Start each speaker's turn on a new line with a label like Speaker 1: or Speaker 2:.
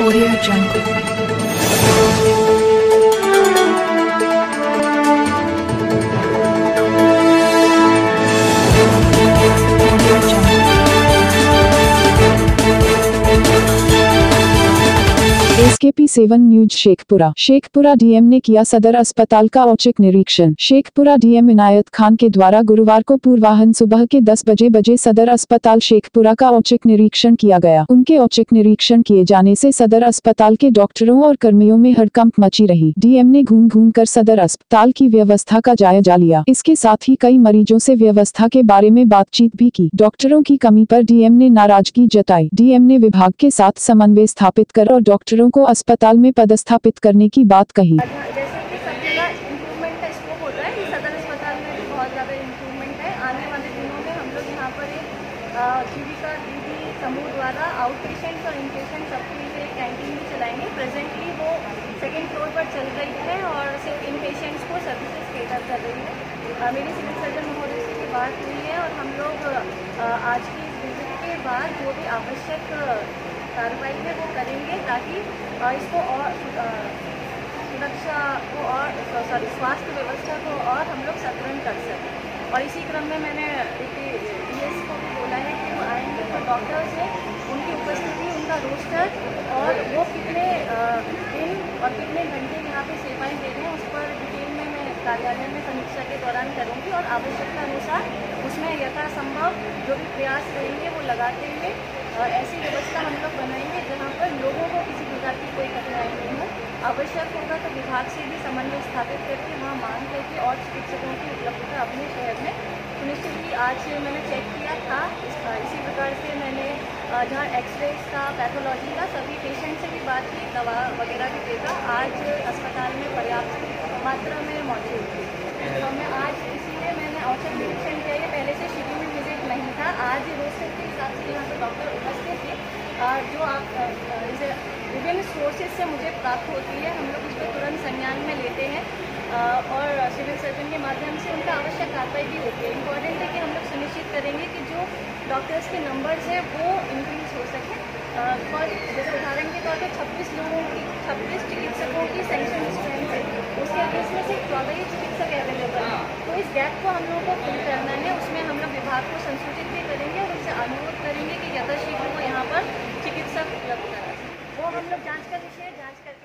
Speaker 1: Audio Jungle. Audio Jungle. SKP7 news Sheikhpura DM ने किया सदर अस्पताल का औचक निरीक्षण। शेखपुरा डीएम इनायत खान के द्वारा गुरुवार को पूर्वाह्न सुबह के 10 बजे सदर अस्पताल शेखपुरा का औचक निरीक्षण किया गया। उनके औचक निरीक्षण किए जाने से सदर अस्पताल के डॉक्टरों और कर्मियों में हड़कंप मची रही। डीएम ने घूम कर सदर अस्पताल की व्यवस्था का जायजा लिया। इसके साथ ही कई मरीजों से व्यवस्था के बारे में बातचीत भी की। डॉक्टरों की कमी पर डीएम ने नाराजगी जताई। डीएम ने विभाग के साथ समन्वय स्थापित कर और डॉक्टरों को अस्पताल में पदस्थापित करने की बात कही।
Speaker 2: जैसे कि सब जगह इम्प्रूवमेंट का स्कोप होता है, सदर अस्पताल में भी बहुत ज़्यादा इम्प्रूवमेंट है। आने वाले दिनों में हम लोग यहाँ पर एक जीविका दीदी समूह द्वारा आउट पेशेंट्स और इन पेशेंट सबके लिए एक कैंटीन भी चलाएंगे। प्रेजेंटली वो 2nd फ्लोर पर चल रही है और सिर्फ इन पेशेंट्स को सर्विसेज केटर कर रही है। मेरी सिविल सर्जन महोदय से की बात हुई है और हम लोग आज की विजिट के बाद जो भी आवश्यक कार्रवाई है वो करेंगे ताकि इसको और सुरक्षा को और स्वास्थ्य व्यवस्था को और हम लोग सतर्क कर सकें। और इसी क्रम में मैंने डीएस को भी बोला है कि वो आएंगे तो डॉक्टर्स हैं उनकी उपस्थिति, उनका रोस्टर और वो कितने दिन और कितने घंटे यहाँ पे सेवाएं दे रहे हैं उस पर डिटेल में मैं कार्यालय में समीक्षा के दौरान करूँगी और आवश्यकता अनुसार उसमें यथासंभव जो भी प्रयास रहेंगे वो लगाते हुए ऐसी व्यवस्था हम लोग बनाएंगे जहाँ पर लोगों को किसी प्रकार की कोई कठिनाई नहीं हो। आवश्यक होगा तो विभाग से भी समन्वय स्थापित करके वहाँ मांग करके और चिकित्सकों की उपलब्धता अपने शहर में सुनिश्चित की। आज मैंने चेक किया था, इसी प्रकार से मैंने जहाँ एक्सरेज का, पैथोलॉजी का सभी पेशेंट से भी बात की, दवा वगैरह भी देखा। आज अस्पताल में पर्याप्त मात्रा में मौजूद थी। तो मैं आज इसीलिए मैंने औचक निरीक्षण किया। ये पहले से शेड्यूल विजिट नहीं था, आज रोस्टर के हिसाब से यहाँ पर डॉक्टर उपस्थित थे। जो आप जैसे विभिन्न सोर्सेज से मुझे प्राप्त होती है, हम लोग उस पर तुरंत संज्ञान में लेते हैं और सिविल सर्जन के माध्यम से उनका आवश्यक कार्रवाई भी होती है। इम्पॉर्टेंट है कि हम लोग सुनिश्चित करेंगे कि जो डॉक्टर्स के नंबर्स हैं वो इंक्रीज हो सके। और जैसे उदाहरण के तौर पर 26 चिकित्सकों की सेंक्शन स्ट्रेंथ है, उसके अगेंस्ट में सिर्फ 14 ही चिकित्सक अवेलेबल हैं। तो इस गैप को हम लोग को फिल करना है। उसमें हम लोग विभाग को संसूचित भी करेंगे और उनसे अनुरोध करेंगे कि यथाशीघ्र वो यहाँ पर चिकित्सक उपलब्ध करा। वो हम लोग जाँच का विषय जाँच कर